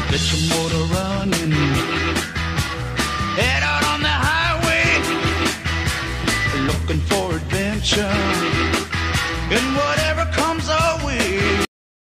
Get your motor running. Head out on the highway, looking for adventure. And whatever comes our way,